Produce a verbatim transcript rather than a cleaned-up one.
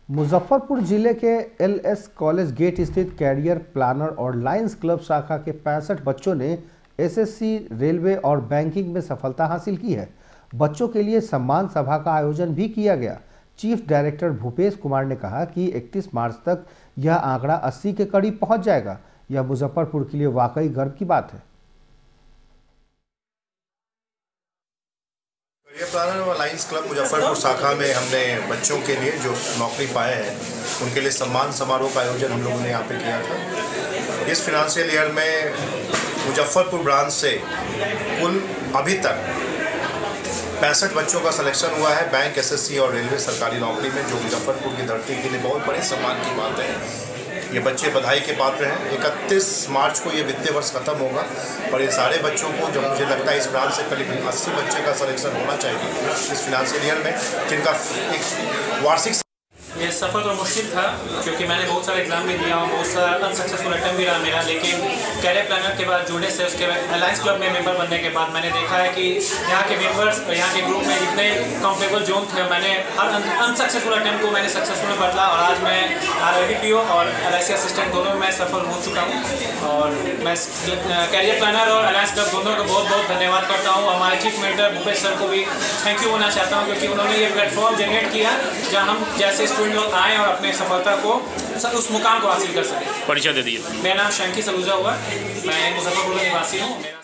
मुजफ्फरपुर जिले के L S college gate स्थित कैरियर प्लानर और लायंस क्लब शाखा के पैंसठ बच्चों ने एस एस सी, रेलवे और बैंकिंग में सफलता हासिल की है। बच्चों के लिए सम्मान सभा का आयोजन भी किया गया। चीफ डायरेक्टर भूपेश कुमार ने कहा कि इकतीस मार्च तक यह आंकड़ा अस्सी के करीब पहुंच जाएगा। यह मुजफ्फरपुर के लिए वाकई गर्व की बात है। कैरियर प्लानर और लायंस क्लब मुजफ्फरपुर शाखा में हमने बच्चों के लिए जो नौकरी पाए हैं उनके लिए सम्मान समारोह का आयोजन हम लोगों ने यहाँ पे किया था। इस फिनेंशियल ईयर में मुजफ्फरपुर ब्रांच से कुल अभी तक पैंसठ बच्चों का सिलेक्शन हुआ है बैंक, एस एस सी और रेलवे सरकारी नौकरी में, जो मुजफ्फरपुर की धरती के लिए बहुत बड़े सम्मान की बात है। ये बच्चे बधाई के पात्र हैं। इकतीस मार्च को ये वित्तीय वर्ष खत्म होगा और ये सारे बच्चों को, जब मुझे लगता है इस ब्रांच से करीब अस्सी बच्चे का सिलेक्शन होना चाहिए इस फिनेंशियल ईयर में, जिनका एक वार्षिक। ये सफ़र तो मुश्किल था क्योंकि मैंने बहुत सारे एग्जाम भी दिया हूँ, बहुत सारा अनसक्सेसफुल अटैम्प्ट भी रहा मेरा, लेकिन कैरियर प्लानर के बाद जुड़ने से, उसके बाद अलायंस क्लब में मेंबर बनने के बाद मैंने देखा है कि यहाँ के मेंबर्स और यहाँ के ग्रुप में जितने कंफर्टेबल जोन थे, मैंने हर अनसक्सेसफुल अटैम्प्ट को मैंने सक्सेसफुल में बदला और आज मैं R I D P O और एल आई सी असिस्टेंट दोनों में मैं सफल हो चुका हूँ। और मैं कैरियर प्लानर और अलायंस क्लब दोनों को बहुत बहुत धन्यवाद करता हूँ। हमारे चीफ मिनिस्टर भूपेश सर को भी थैंक यू होना चाहता हूँ क्योंकि उन्होंने ये प्लेटफॉर्म जनरेट किया जहाँ हम जैसे स्टूडेंट लोग आएँ और अपने सफलता को उस मुकाम को हासिल कर सकें। परिचय दे दीजिए। मेरा नाम शंकी सलूजा हुआ, मैं मुजफ्फरपुर निवासी हूँ।